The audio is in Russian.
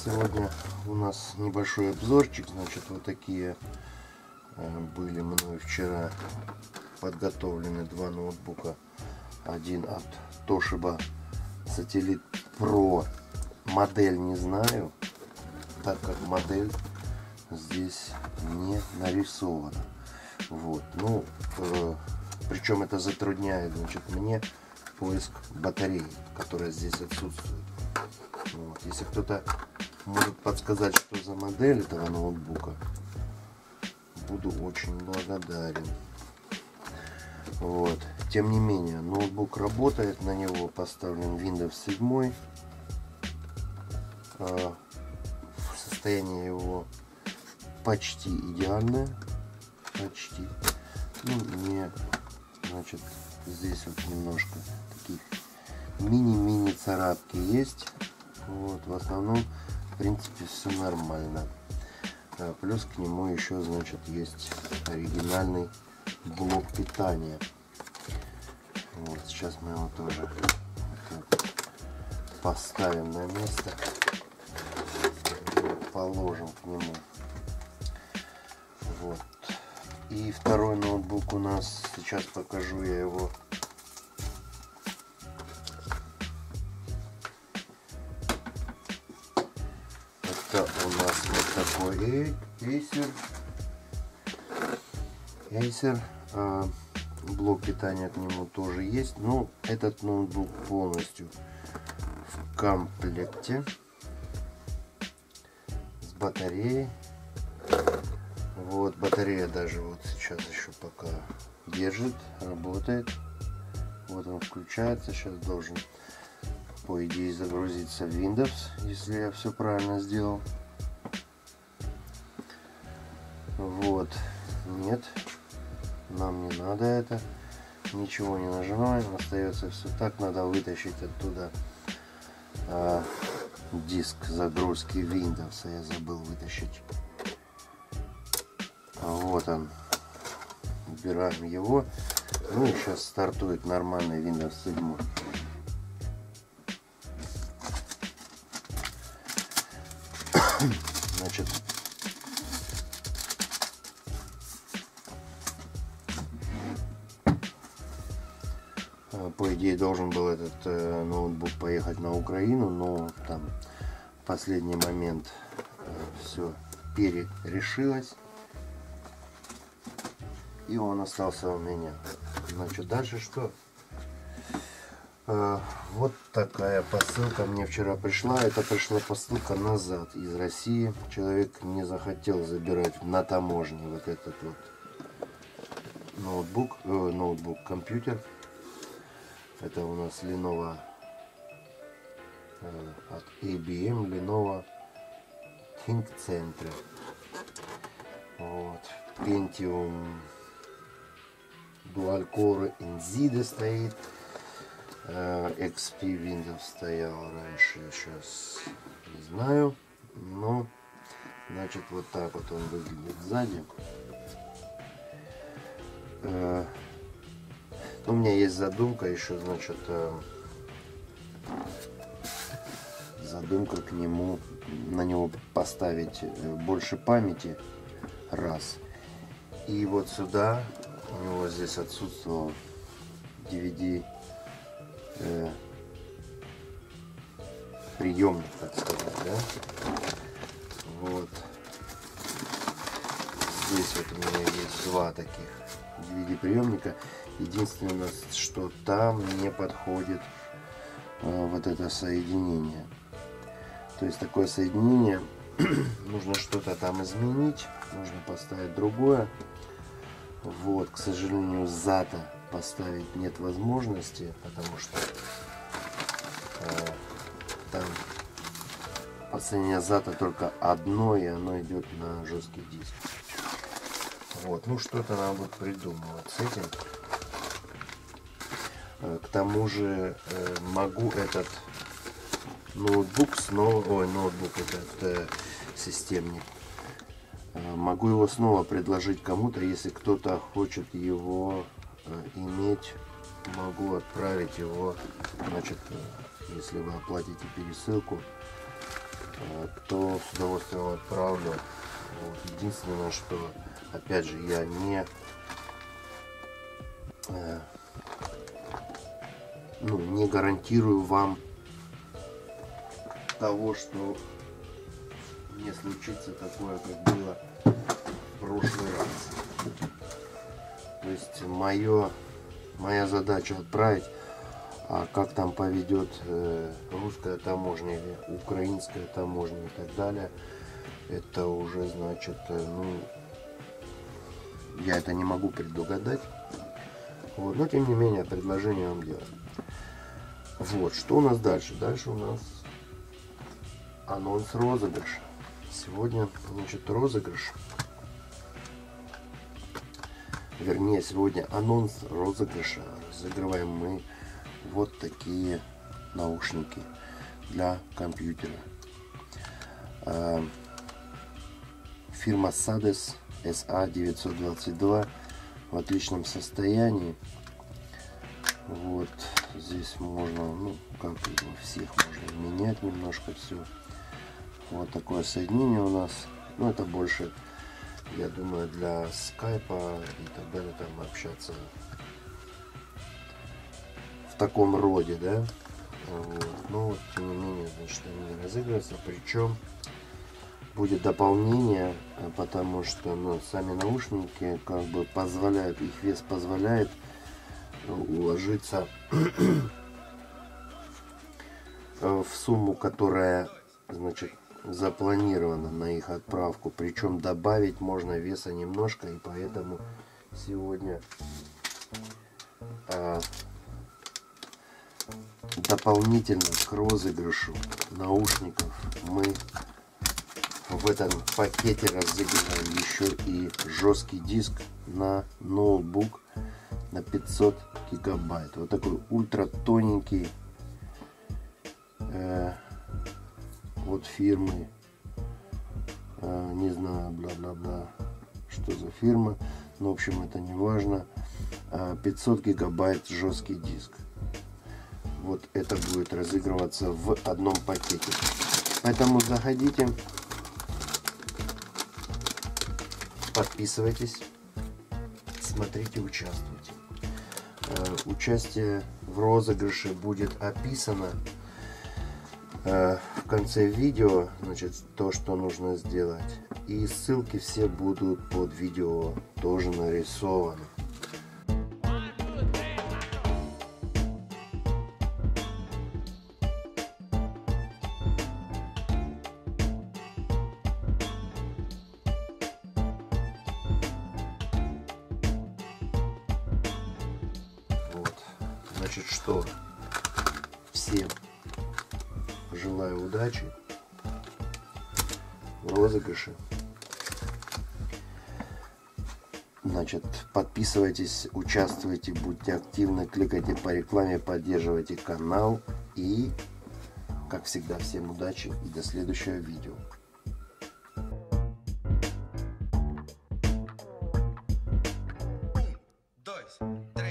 Сегодня у нас небольшой обзорчик. Значит, вот такие были мною вчера подготовлены два ноутбука. Один от Toshiba Satellite Pro. Модель не знаю, так как модель здесь не нарисована. Вот. Ну, причем это затрудняет, значит, мне поиск батареи, которая здесь отсутствует. Вот. Если кто-то может подсказать, что за модель этого ноутбука, буду очень благодарен. Вот. Тем не менее, ноутбук работает, на него поставлен Windows 7. Состояние его почти идеальное. Почти. Ну, не, значит, здесь вот немножко таких мини-мини царапки есть. Вот, в основном, в принципе, все нормально. Плюс к нему еще, значит, есть оригинальный блок питания. Вот, сейчас мы его тоже вот так поставим на место. Вот, положим к нему. Вот. И второй ноутбук у нас, сейчас покажу я его. Это у нас вот такой Acer. Блок питания к нему тоже есть. Но этот ноутбук полностью в комплекте с батареей. Вот, батарея даже вот сейчас еще пока держит, работает. Вот он включается, сейчас должен, по идее, загрузиться в Windows, если я все правильно сделал. Вот, нет, нам не надо это, ничего не нажимаем, остается все так. Надо вытащить оттуда диск загрузки Windows, я забыл вытащить. Вот он, убираем его. Ну и сейчас стартует нормальный Windows 7. Значит, по идее должен был этот ноутбук поехать на Украину, но там в последний момент все перерешилось. И он остался у меня. Значит, дальше что? Вот такая посылка мне вчера пришла. Это пришла посылка назад из России. Человек не захотел забирать на таможне вот этот вот компьютер. Это у нас Lenovo от IBM, Lenovo ThinkCentre. Вот. Pentium Dual Core Inzide стоит. XP Windows стоял раньше, сейчас не знаю. Но, значит, вот так вот он выглядит сзади. У меня есть задумка еще, значит, задумка к нему, на него поставить больше памяти. Раз. И вот сюда у него здесь отсутствовал DVD приемник, так сказать, да? Вот. Здесь вот у меня есть два таких DVD приемника. Единственное, что там не подходит вот это соединение. То есть такое соединение нужно что-то там изменить, нужно поставить другое. Вот, к сожалению, SATA поставить нет возможности, потому что там подсоединение SATA только одно, и оно идет на жесткий диск. Вот, ну что-то надо будет придумывать с этим. К тому же могу этот ноутбук снова, этот системник, могу его снова предложить кому-то, если кто-то хочет его иметь, могу отправить его, значит, если вы оплатите пересылку, кто с удовольствием отправлю. Вот. Единственное, что, опять же, я не гарантирую вам того, что не случится такое, как было в прошлый раз. То есть моя задача отправить, а как там поведет русская таможня или украинская таможня и так далее, это уже значит, я это не могу предугадать. Вот, но тем не менее предложение вам делаю. Вот, что у нас дальше? Дальше у нас анонс розыгрыша. Сегодня, значит, розыгрыш. Вернее, сегодня анонс розыгрыша. Разыгрываем мы вот такие наушники для компьютера. Фирма Sades SA922 в отличном состоянии. Вот здесь можно, как во всех, можно менять немножко все. Вот такое соединение у нас. Это больше, я думаю, для скайпа и так далее, там общаться в таком роде, да. Вот. Но вот, тем не менее, значит, они разыгрываются. Причем будет дополнение, потому что сами наушники как бы позволяют, их вес позволяет уложиться в сумму, которая, значит, запланирована на их отправку. Причем добавить можно веса немножко, и поэтому сегодня дополнительно к розыгрышу наушников мы в этом пакете разыгрываем еще и жесткий диск на ноутбук на 500 гигабайт. Вот такой ультра тоненький от фирмы, не знаю, бла-бла-бла, что за фирма, но в общем это не важно. 500 гигабайт жесткий диск. Вот это будет разыгрываться в одном пакете. Поэтому заходите, подписывайтесь, смотрите, участвуйте. Участие в розыгрыше будет описано в конце видео, значит, то, что нужно сделать. И ссылки все будут под видео тоже нарисованы. Значит, что всем желаю удачи в розыгрыше. Значит, подписывайтесь, участвуйте, будьте активны, кликайте по рекламе, поддерживайте канал. И, как всегда, всем удачи и до следующего видео. 1, 2, 3.